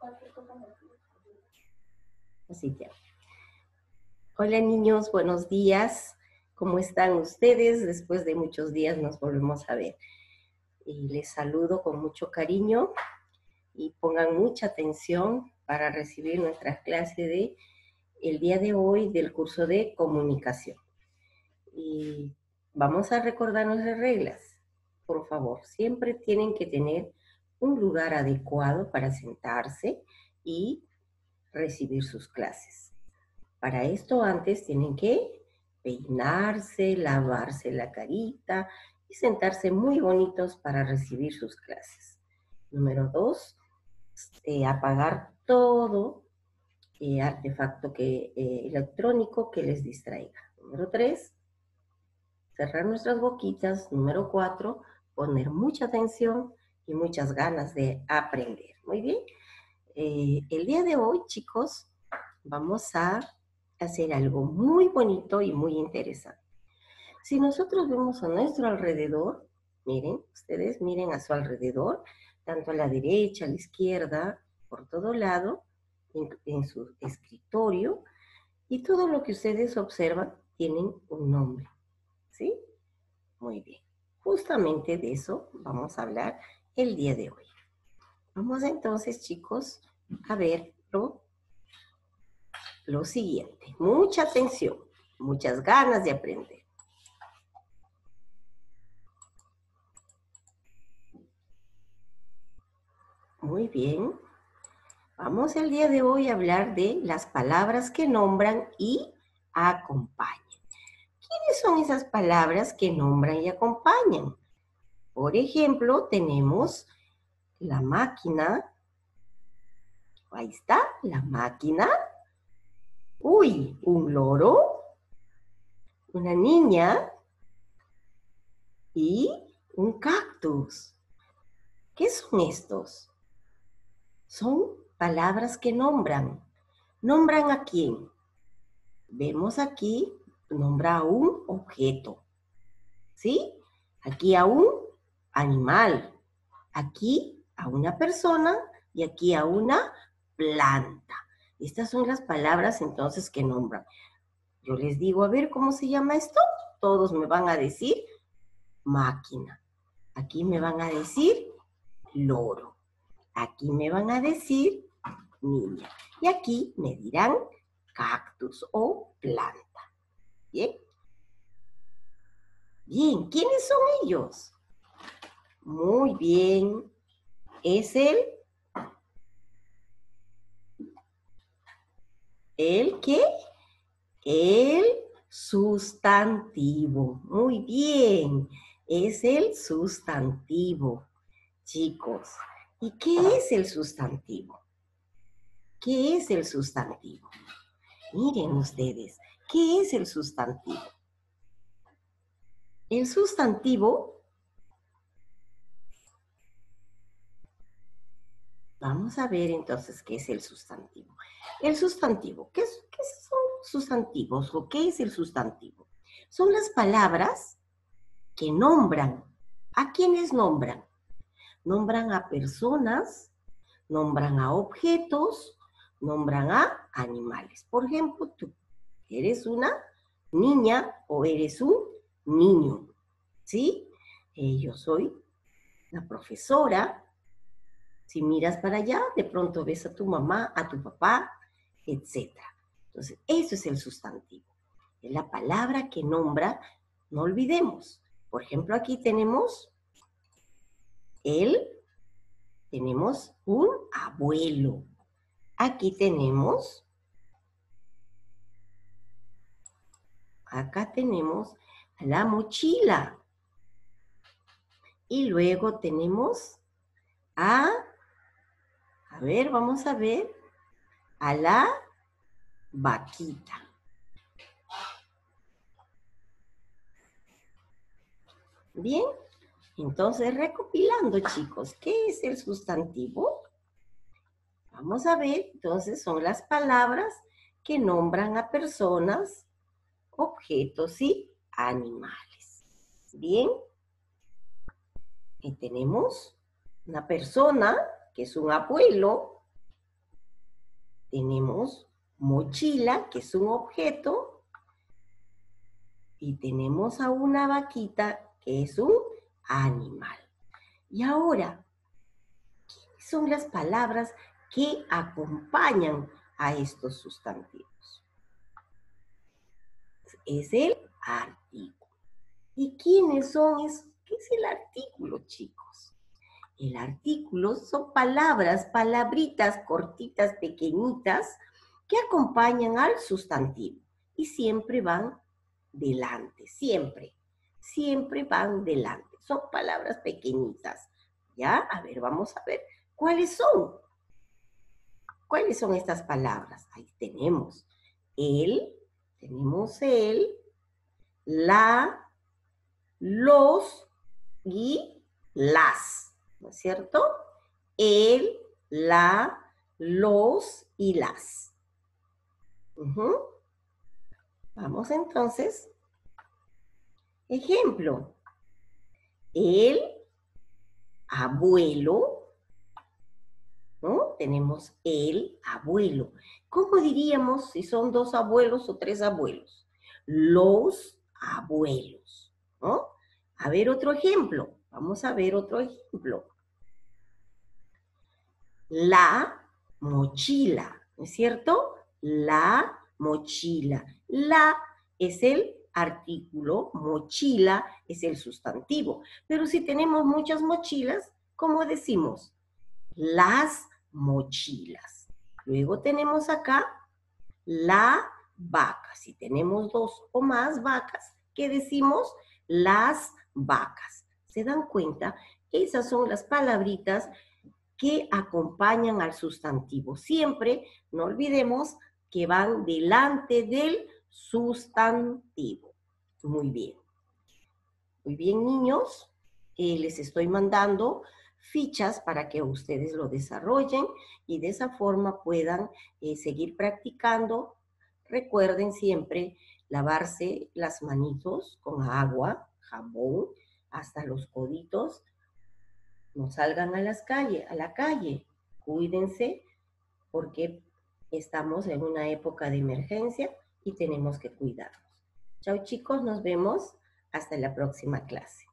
Así ya. Hola niños, buenos días. ¿Cómo están ustedes? Después de muchos días nos volvemos a ver. Y les saludo con mucho cariño y pongan mucha atención para recibir nuestra clase de el día de hoy del curso de comunicación. Y vamos a recordar nuestras reglas. Por favor, siempre tienen que tener un lugar adecuado para sentarse y recibir sus clases. Para esto antes tienen que peinarse, lavarse la carita y sentarse muy bonitos para recibir sus clases. Número 2, apagar todo artefacto electrónico que les distraiga. Número 3, cerrar nuestras boquitas. Número 4, poner mucha atención y muchas ganas de aprender. Muy bien. El día de hoy, chicos, vamos a hacer algo muy bonito y muy interesante. Si nosotros vemos a nuestro alrededor, miren, ustedes miren a su alrededor, tanto a la derecha, a la izquierda, por todo lado, en su escritorio, y todo lo que ustedes observan tienen un nombre, ¿sí? Muy bien. Justamente de eso vamos a hablar el día de hoy. Vamos entonces, chicos, a ver lo siguiente. Mucha atención, muchas ganas de aprender. Muy bien. Vamos el día de hoy a hablar de las palabras que nombran y acompañan. ¿Quiénes son esas palabras que nombran y acompañan? Por ejemplo, tenemos la máquina. Ahí está, la máquina. Uy, un loro, una niña y un cactus. ¿Qué son estos? Son palabras que nombran. ¿Nombran a quién? Vemos aquí, nombra a un objeto, ¿sí? Aquí a un animal, aquí a una persona y aquí a una planta. Estas son las palabras entonces que nombran. Yo les digo, a ver, ¿cómo se llama esto? Todos me van a decir máquina. Aquí me van a decir loro. Aquí me van a decir niña. Y aquí me dirán cactus o planta. ¿Bien? Bien, ¿quiénes son ellos? Muy bien. Es ¿el qué? El sustantivo. Muy bien. Es el sustantivo. Chicos, ¿y qué es el sustantivo? ¿Qué es el sustantivo? Miren ustedes, ¿qué es el sustantivo? El sustantivo, vamos a ver entonces qué es el sustantivo. El sustantivo, ¿qué son los sustantivos o qué es el sustantivo? Son las palabras que nombran. ¿A quiénes nombran? Nombran a personas, nombran a objetos, nombran a animales. Por ejemplo, tú eres una niña o eres un niño, ¿sí? Yo soy la profesora. Si miras para allá, de pronto ves a tu mamá, a tu papá, etc. Entonces, eso es el sustantivo. Es la palabra que nombra, no olvidemos. Por ejemplo, aquí tenemos tenemos un abuelo. Aquí tenemos, acá tenemos la mochila. Y luego tenemos a ver, vamos a ver, a la vaquita. Bien, entonces recopilando, chicos, ¿qué es el sustantivo? Vamos a ver, entonces son las palabras que nombran a personas, objetos y animales. Bien, y tenemos una persona que es un abuelo, tenemos mochila, que es un objeto, y tenemos a una vaquita, que es un animal. Y ahora, ¿qué son las palabras que acompañan a estos sustantivos? Es el artículo. ¿Y quiénes son? ¿Qué es el artículo, chicos? El artículo son palabras, palabritas cortitas, pequeñitas, que acompañan al sustantivo y siempre van delante, siempre van delante. Son palabras pequeñitas, ¿ya? A ver, vamos a ver cuáles son. ¿Cuáles son estas palabras? Ahí tenemos el, la, los y las, ¿no es cierto? El, la, los y las. Vamos entonces. Ejemplo. El abuelo, ¿no? Tenemos el abuelo. ¿Cómo diríamos si son 2 abuelos o 3 abuelos? Los abuelos, ¿no? A ver otro ejemplo. Vamos a ver otro ejemplo. La mochila, ¿no es cierto? La mochila. La es el artículo, mochila es el sustantivo. Pero si tenemos muchas mochilas, ¿cómo decimos? Las mochilas. Luego tenemos acá la vaca. Si tenemos 2 o más vacas, ¿qué decimos? Las vacas. ¿Se dan cuenta? Esas son las palabritas que acompañan al sustantivo. Siempre, no olvidemos que van delante del sustantivo. Muy bien. Muy bien, niños. Les estoy mandando fichas para que ustedes lo desarrollen y de esa forma puedan seguir practicando. Recuerden siempre lavarse las manitos con agua, jabón, hasta los coditos. No salgan a la calle. Cuídense porque estamos en una época de emergencia y tenemos que cuidarnos. Chao chicos, nos vemos hasta la próxima clase.